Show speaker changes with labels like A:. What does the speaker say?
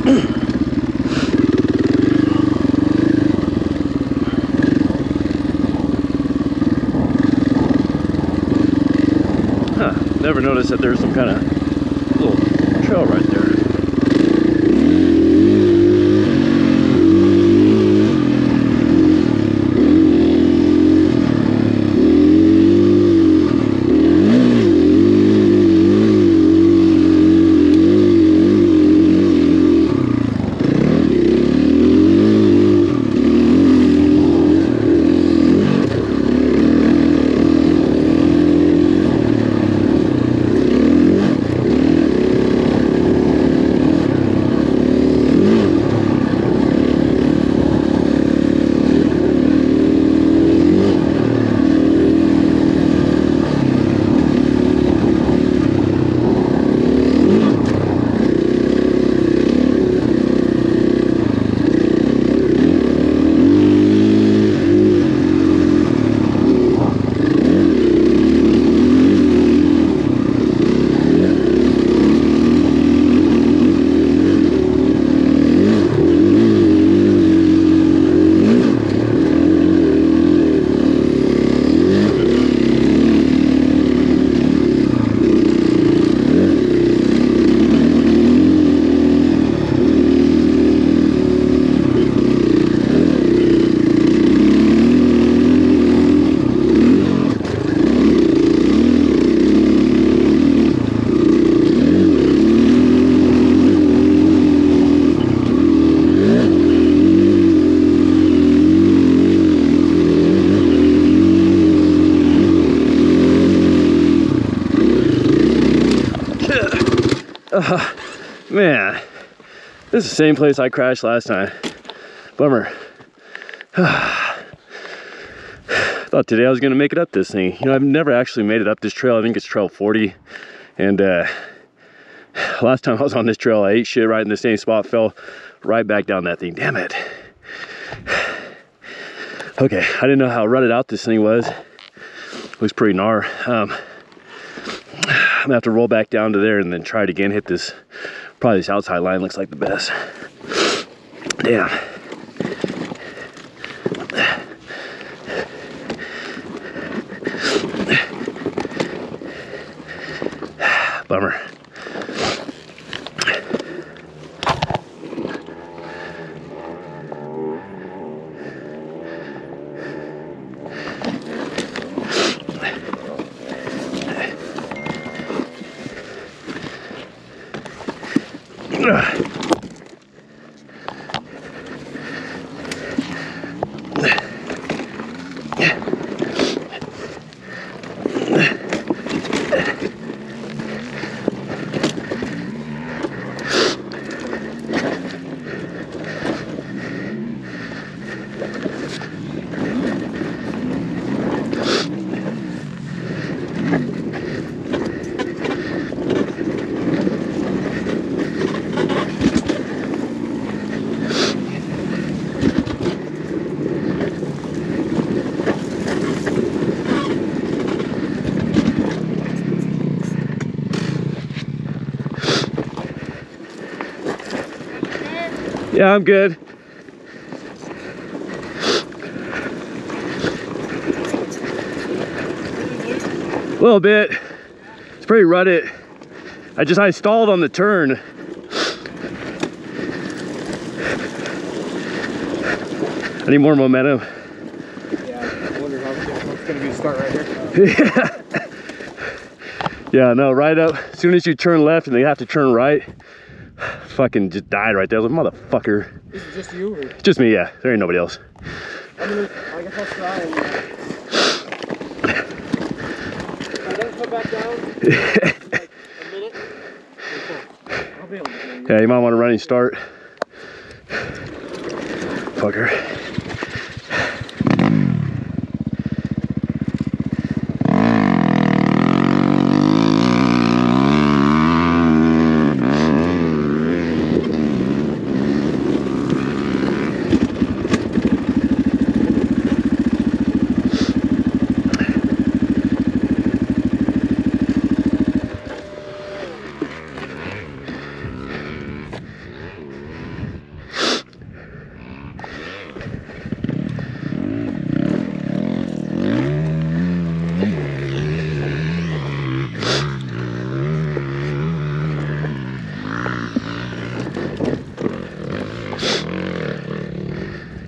A: Huh, never noticed that there's some kind of little trail right there. Man, this is the same place I crashed last time. Bummer. Thought today I was gonna make it up this thing. You know, I've never actually made it up this trail. I think it's trail 40. And last time I was on this trail, I ate shit right in the same spot, fell right back down that thing. Damn it. Okay, I didn't know how rutted out this thing was. Looks pretty gnar. I'm gonna have to roll back down to there and then try it again. Hit this, probably this outside line looks like the best. Damn. Bummer. Yeah, I'm good. A little bit. It's pretty rutted. I stalled on the turn. I need more momentum.
B: Yeah, I wonder what's gonna be the start right here.
A: Yeah, no, right up. As soon as you turn left and they have to turn right, fucking just died right there. I was like, motherfucker.
B: Is it just you? Or?
A: Just me, yeah. There ain't nobody else.
B: I mean, I guess I'll try and I gotta come back down like a minute. I'll be able to.
A: Yeah, you might want a running start. Fucker.